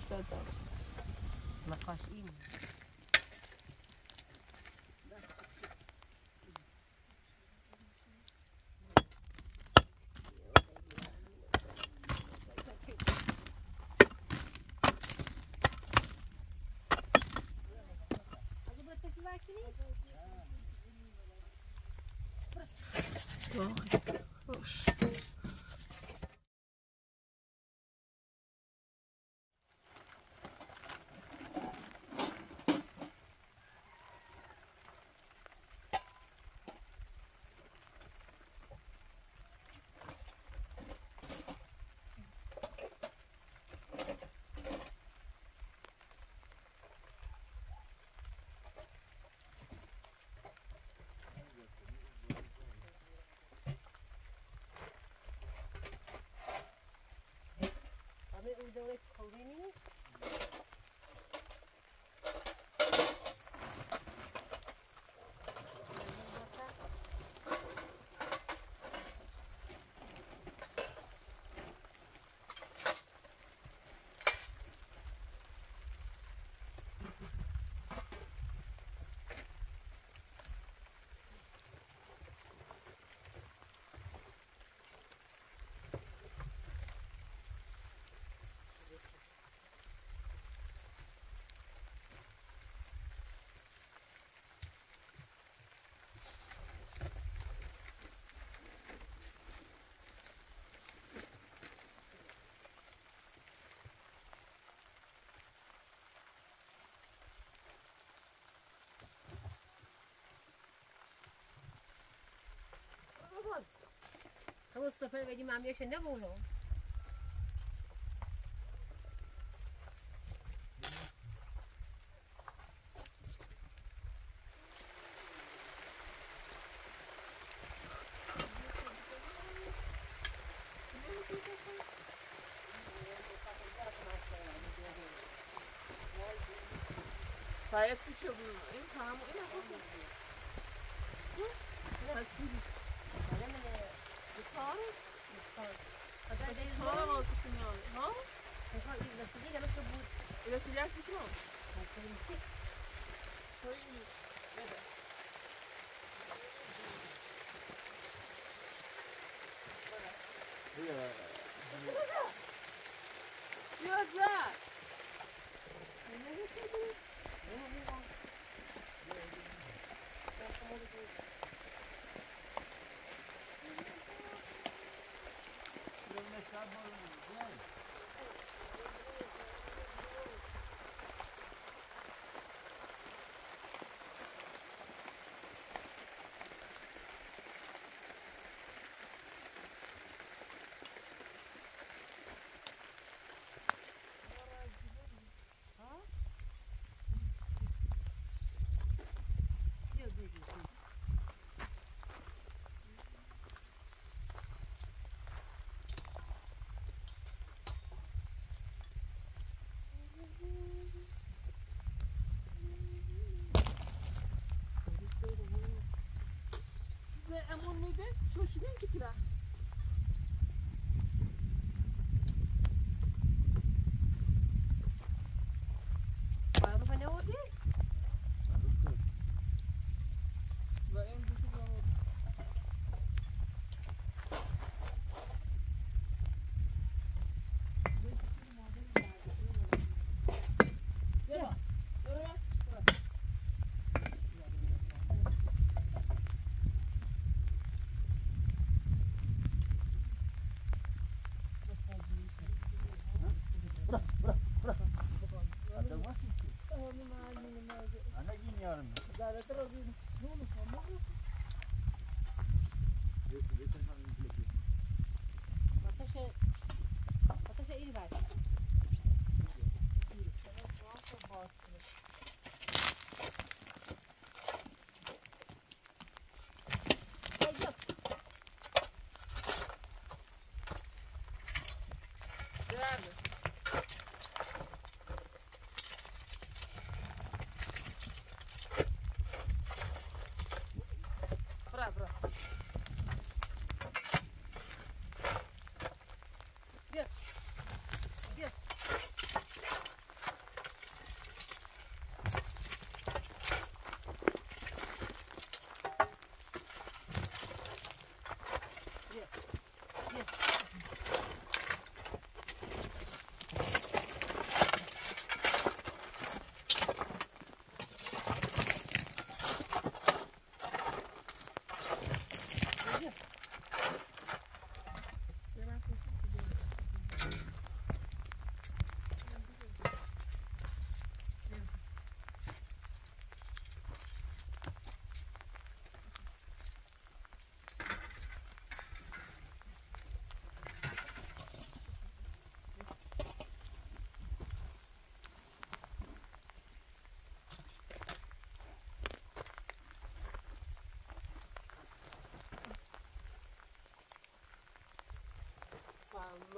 دادم نقاش این باش دولت خورینی همون سفر بدی مامیاشو نبودم باید چه بود این تمام این اصلا هستی بخار بخار آتش میاد ها بخار این رسیدی که نمیشه بود رسیدی هستی شما What's that?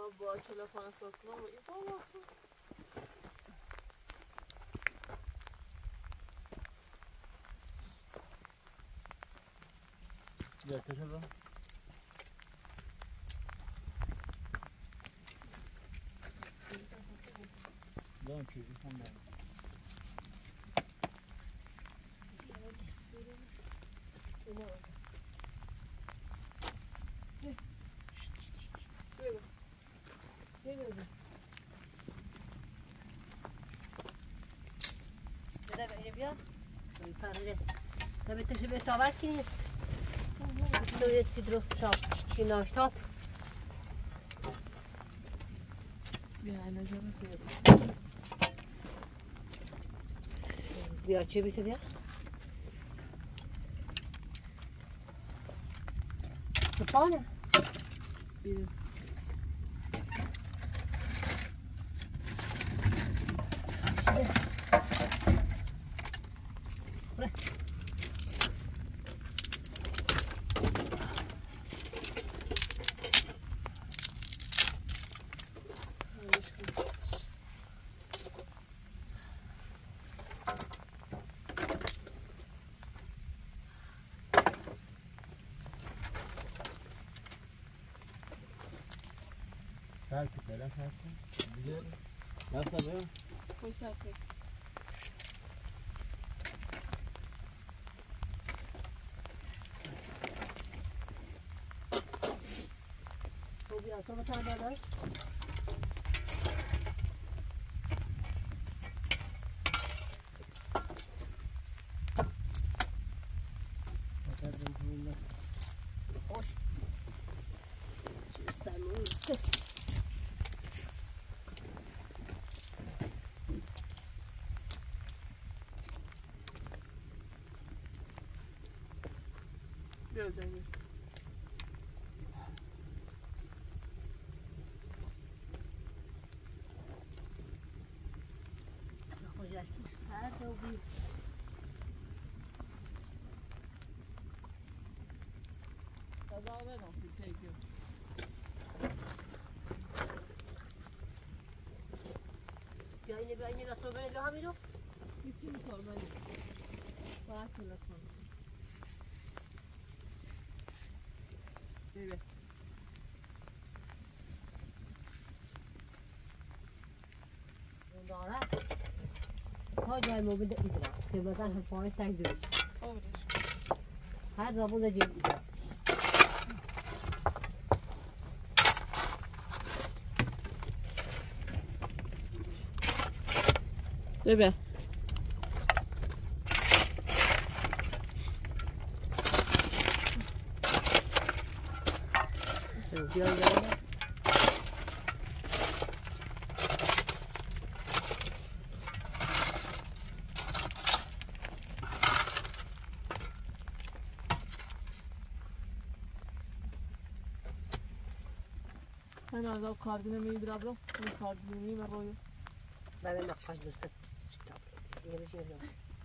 با تلفن ساکنم و این با واسه Ya que se va. Ya que se va. بده اینو بیا میپره ده تشبه تاور کی نیست دوی سیدروس شاب کی ناشتات بیا اینا جانا سیده بیا چه بیته بیا سپانه بیا Belki falan kalsın. Biliyorum. Nasıl be? Koy serpek. تو بیا تو بتا داداش خوش چه سمون بیا دنیا خوشش تو سرد و بی Kazağı ver nasıl çekiyor. بیا اینه دستور بره بیا همینو Geçeyim torbayı. Bana telefon. Evet. داره تا جای ما بده ایدرا که بزن هم پانه تک دوش Olur. هر زبون ده جیب ایدرا Bebe. بیا بیا Ben arada kardinemi bıraktım. Bu kardinemi ben koyuyorum. Ben nakaş dostum Gelişi yok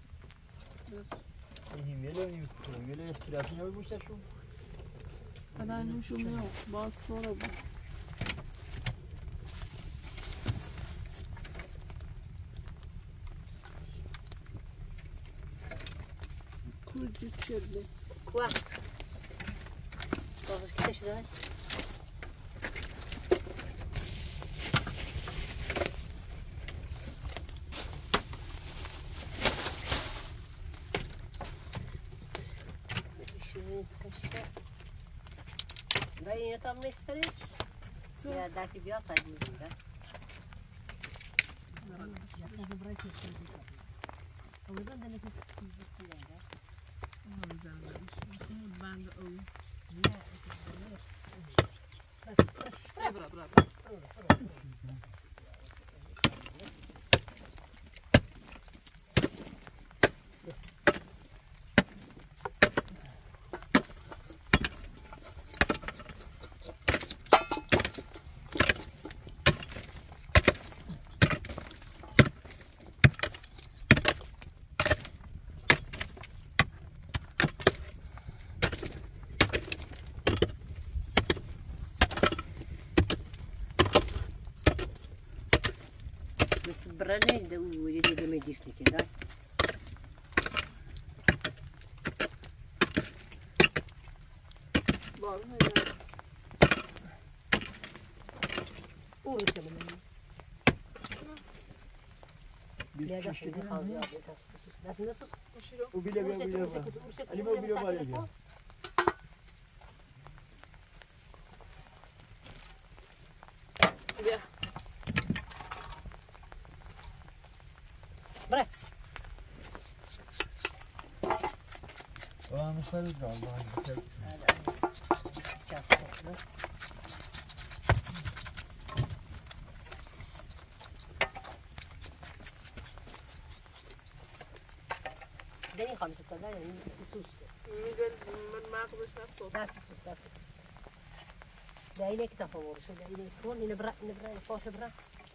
Böyle istirahatini yapmışlar şu. Benim şum yok. Bazı sonra bu. Kurcu çölle. Kuva Babası kitle şurada Da yine tam ne isterim? Ya daki bir at hadi ya. Ya da bırak istedim. Oradan da nefes tutuyor ya. Ben de öyle. Niye? Bırak. دست برنه ده و یه دیگه میدیست میکنه بارون نمیاد. او رو چه بلنی بیا دست بده خواهد یا بیا دست بسوس دست نسوس گوشی رو او بیله بیا بیله بیا علی بیا بیله بالا بیا بیا بره و مثلا جان دنی خامس صدا یعنی بسوس میگه من مغزش نسود دست بسوس دست بسوس ده اینه که تفاور شد ده اینه کن اینه برا فاش برا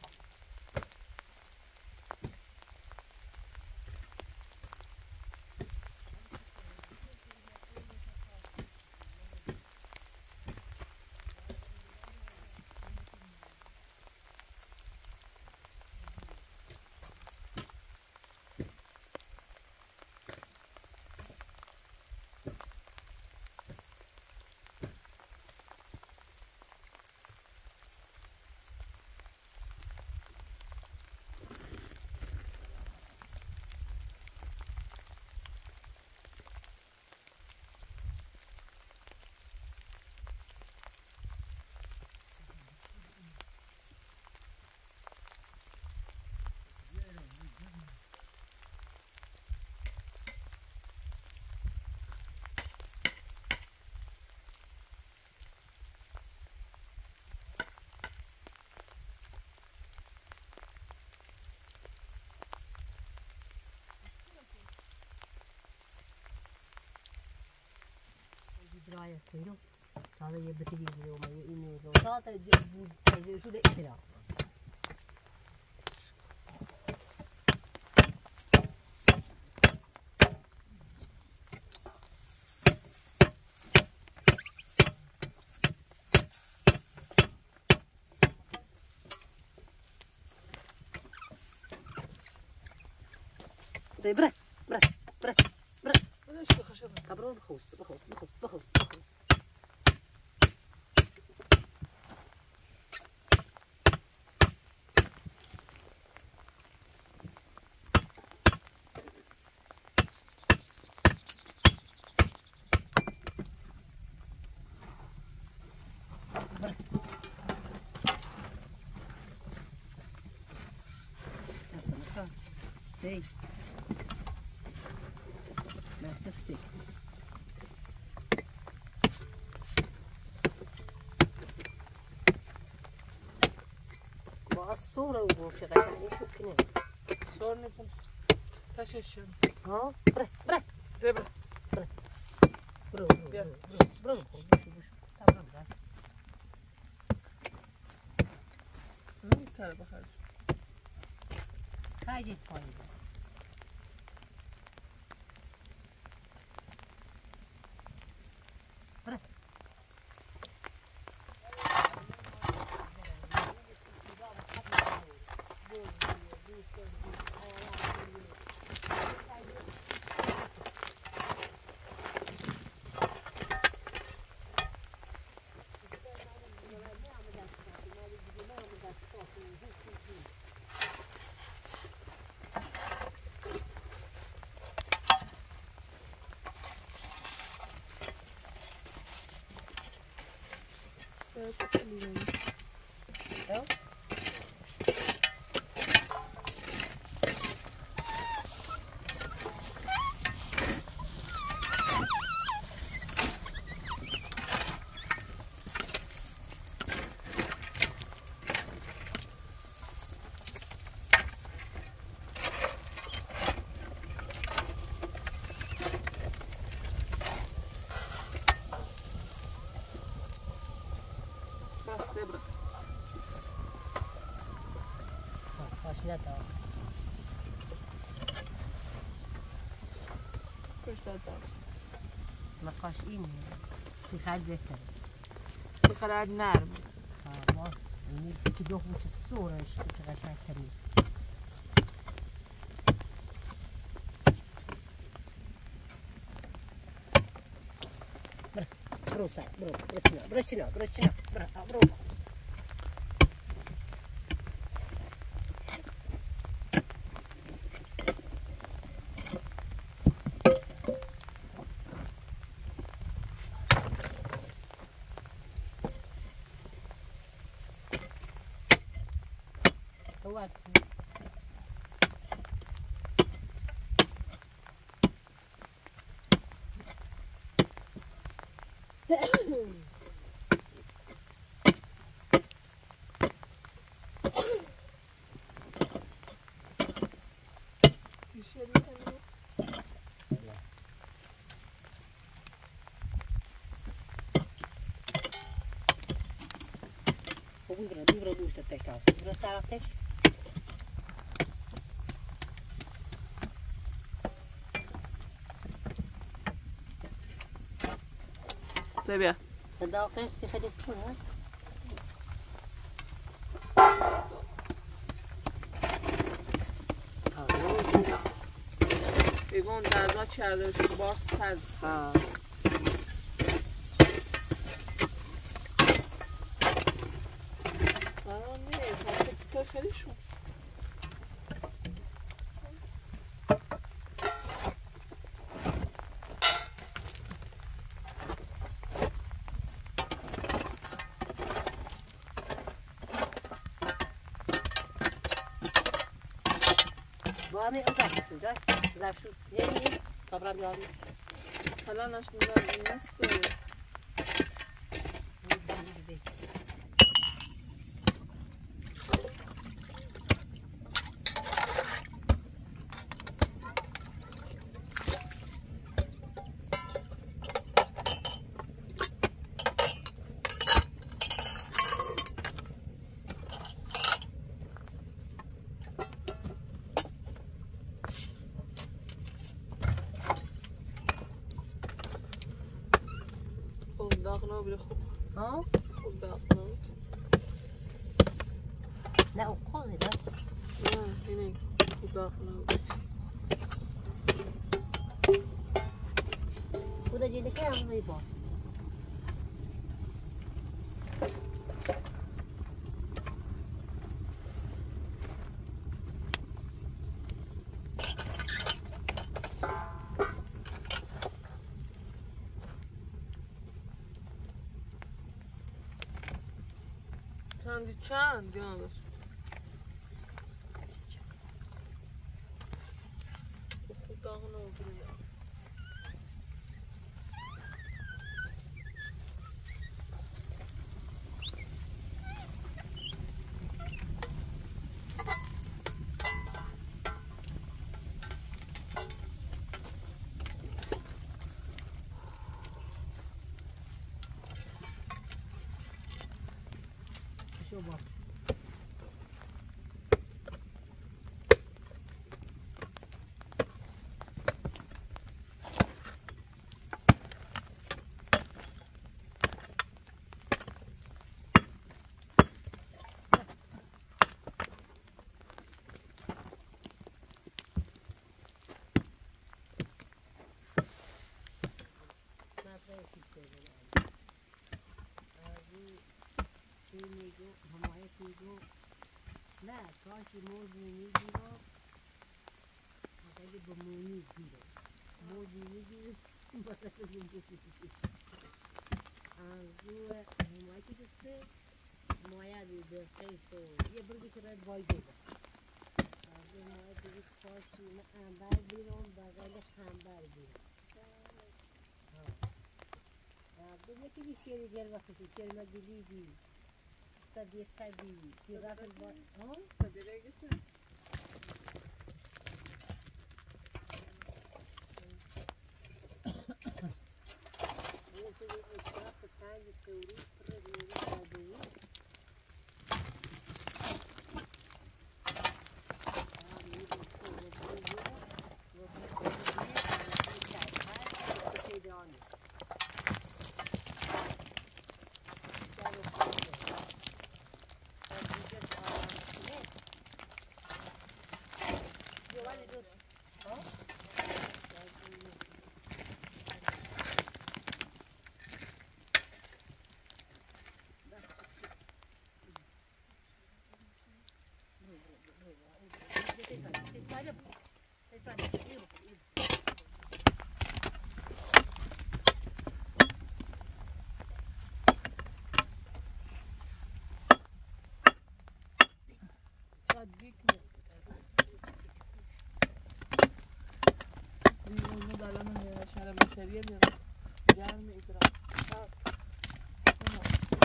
برای سیرو هذا يبتدي اليوم إنه لو صار تجيب شو ده إكرا زي بره بلاش بخشب كبرون بخوص Stay. That's the sick. با الصورة وشغل يعني شو كنا صور نبون تششم ها بره زبرة برو ترى بخرج خايجي فايدة نقاش این سیخل بهتره سیخل نرم ما که دو خوش سورش که قشنگ تمیز برو سر برو چنا برو Vibra muito até cá. Engraçado até. طيب يا صدقني استفدت منها. بگون درزا کرده شد بار سد نه تا خیلی شون بابا اوضاع شو ده ظرف شو یعنی طبعا بیاری حالا نشون دارم نیست داغنا بلی خوب ها خوب داغنا نه او قومه ده نه اینه خوب داغنا بوده جیده که هم میباد چند یادش خوب داغنا بلی شما نه کاشی موزی میگیره اگه با مونی گیره موزی میگیره باید بگیم از روی حمایتی دسته مایه دیده قیس و یه برگی که باید بای دیده از روی مایه دیگه کاشی نه انبر بیرون بغل خنبر بیرون از روی یکی شیری گر وقتی شیری ما دیدی صديقة دي في غاف البر صديقة أنا سوي إشراف الثاني التوريث فرد من الصادوي içeriye mi? Gelme idrak. Tamam. Tamam.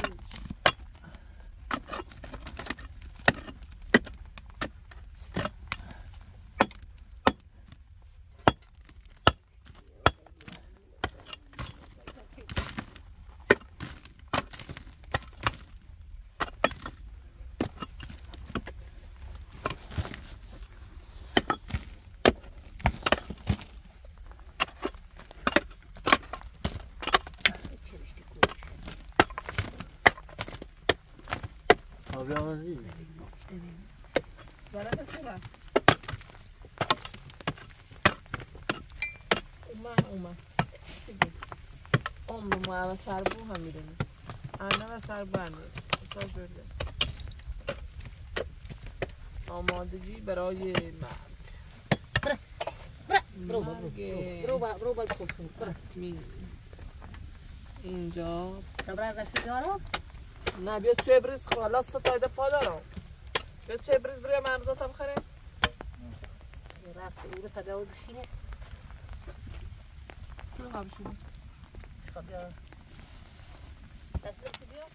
Abi ama değil. Bereket sever. اومد دیگه ما سر بو هم میدونیم انه و سر بنده آمادگی برای مرگ برو بالکن اینجا دبره دارم نه بیا چبریز خلاص ستایده پا دارم بیا چبریز برای مرزاتم خره رفت اونو تداول بشینه کلو هم شده خب بیا دست برسی بیا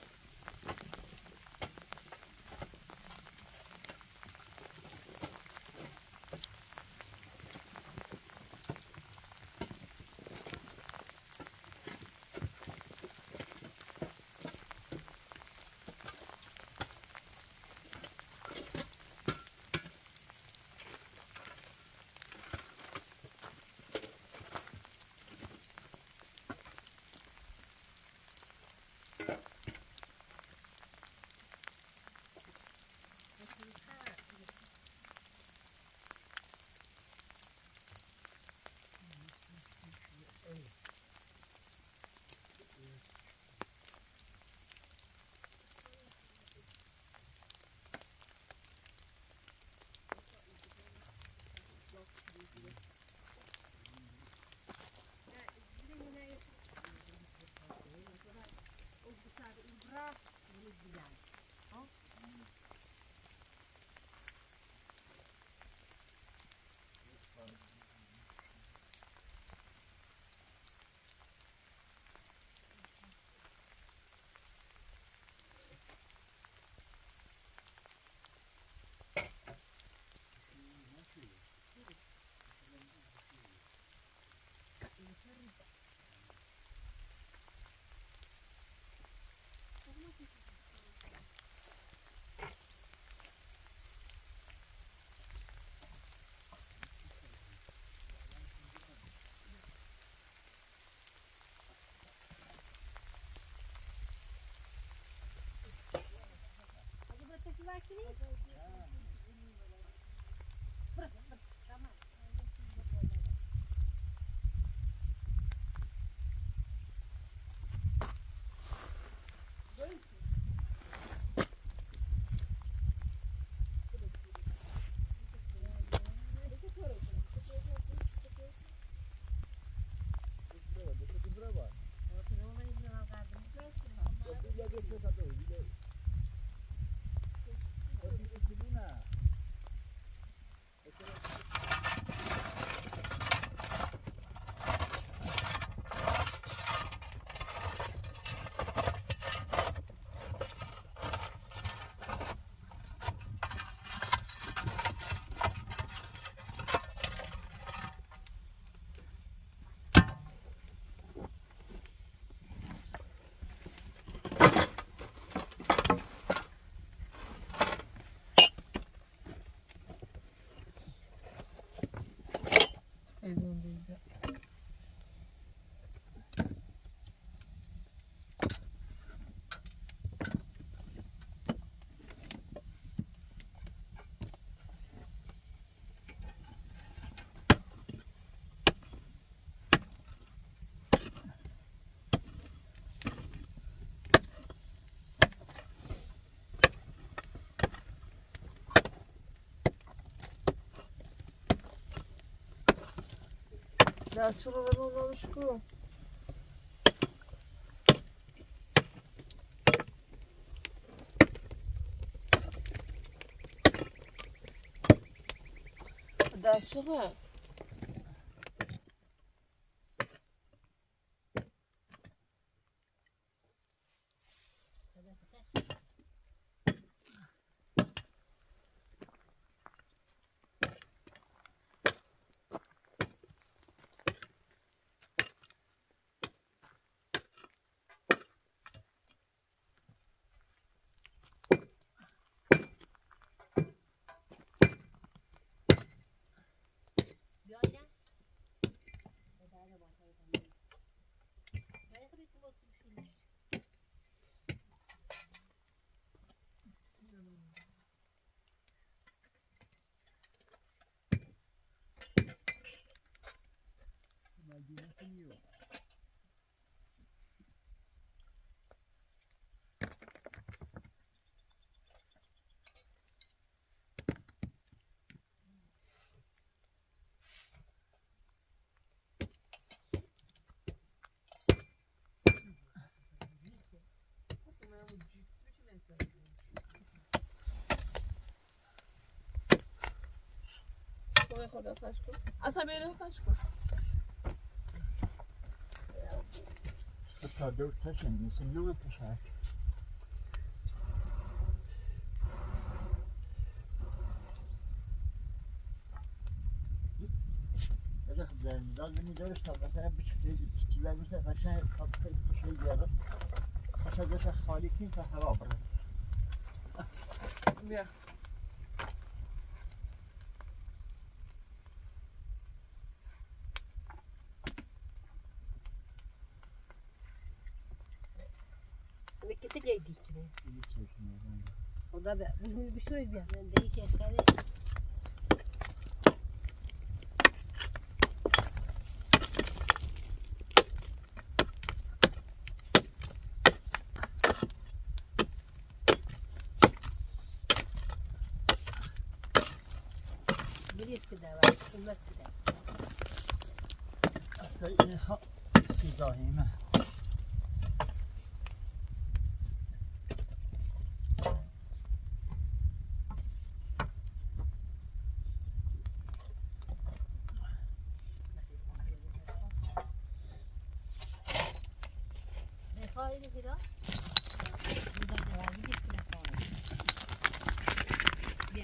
دست رو بزنمش کو دست رو خدا پش کن اصلا بیره پش کن تا دور تشن مثل نوع تشک بذار خب در نزال بینی دورش تا مثلا بچه مثل قشنگ خیلی کشوی بیاره قشنگ بشه خالی کن تا هوا بره بیا Mekke'de geldik yine. İyi çeşme. O da bir şey bir. Ben de hiç etmedi. Biliyorsun ki de var. Ümmet de. Aslında ha sizahime. Fayda filan. Burada da var. Bir filan fayda. Gel.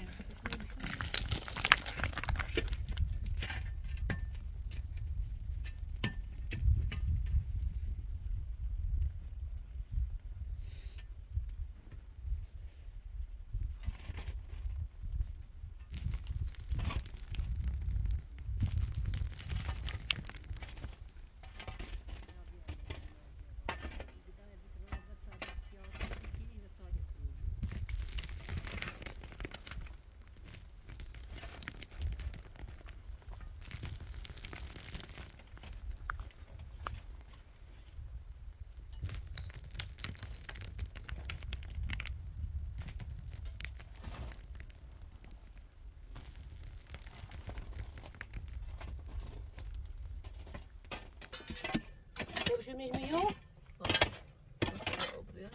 Już umiesz ją? Dobry.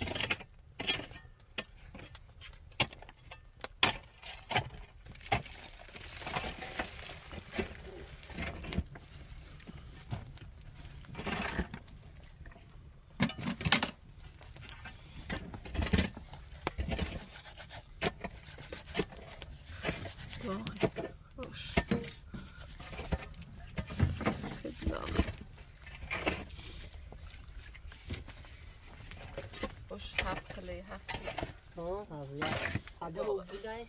Hoş. Hoş hafkali. Tamam abi ya. Hadi o güneş.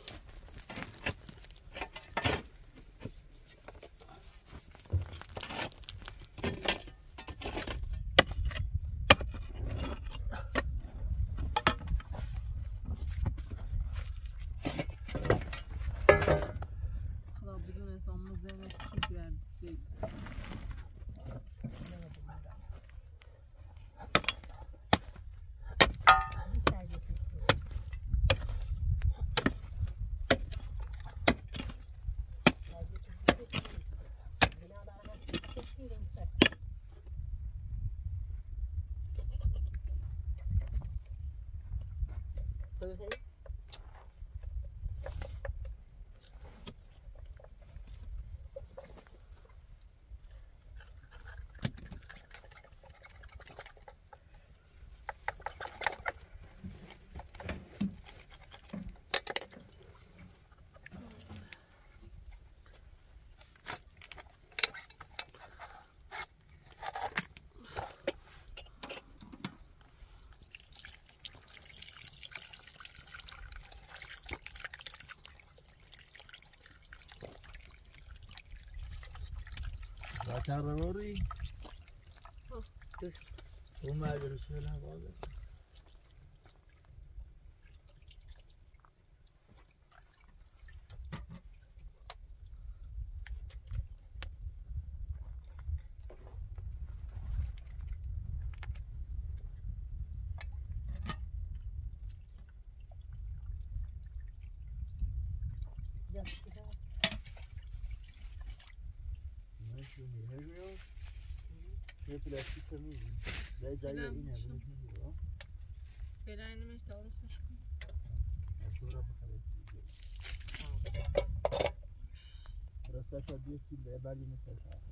Hala بدون انسان زینت کی گرد خطر روی دوش اون مدرسه نباده یه پلاستیک رو می‌بینی ده جایی اینه بودش می‌بینی فعلا اینمش تعارفش کن مشهورم بخرید راستش باید 2 کیلو بردی می‌سازم